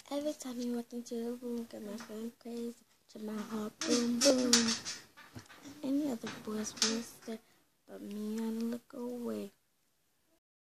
Every time you walk into the room, got my phone crazy, to my heart boom boom. Any other boys will stare, but me I look away.